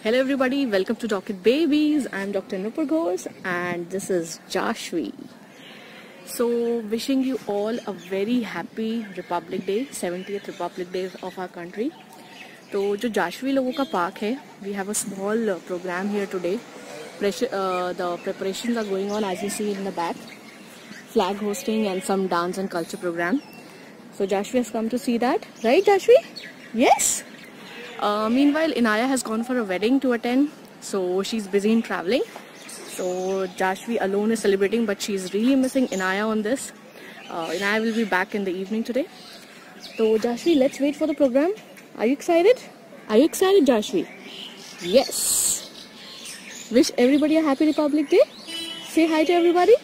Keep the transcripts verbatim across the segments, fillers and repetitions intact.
Hello everybody, welcome to Rocket Babies. I'm Doctor Nupur Ghosh and this is Jashvi. So wishing you all a very happy Republic Day, seventieth Republic Day of our country. तो जो जाशवी लोगों का park है, we have a small uh, program here today. Pressure, uh, the preparations are going on as you see in the back. Flag hosting and some dance and culture program. So Jashvi has come to see that, right Jashvi? Yes. Uh, meanwhile, Inaya has gone for a wedding to attend, so she's busy in traveling. So Jashvi alone is celebrating, but she's really missing Inaya on this. Uh, Inaya will be back in the evening today. So Jashvi, let's wait for the program. Are you excited? Are you excited, Jashvi? Yes. Wish everybody a happy Republic Day. Say hi to everybody.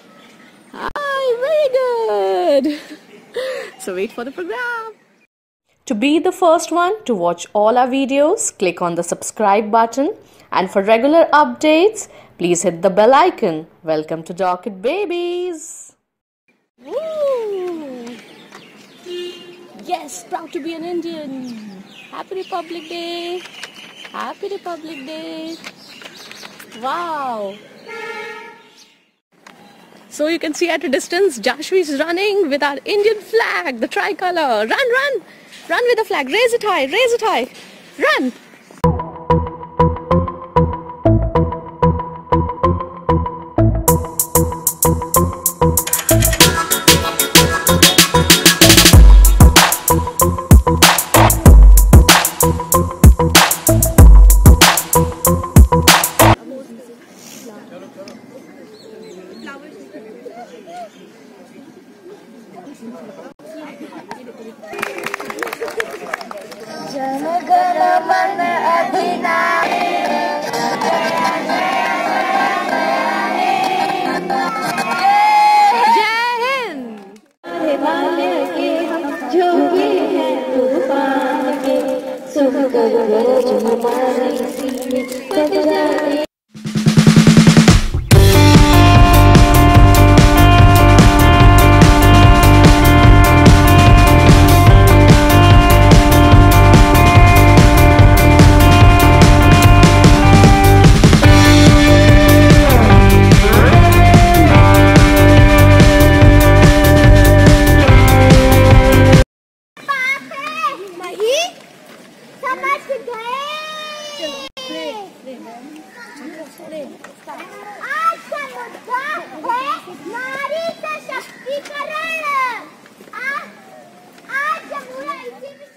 Hi, very good. So wait for the program. To be the first one to watch all our videos, click on the subscribe button, and for regular updates, please hit the bell icon. Welcome to Rocket Babies. Woo! Yes, proud to be an Indian. Happy Republic Day. Happy Republic Day. Wow. So you can see at a distance, Jashvi is running with our Indian flag, the tricolor. Run, run. Run with the flag. Raise it high. Raise it high. Run. आज का मुद्दा है नारी सशक्तिकरण। आज आज जब पूरा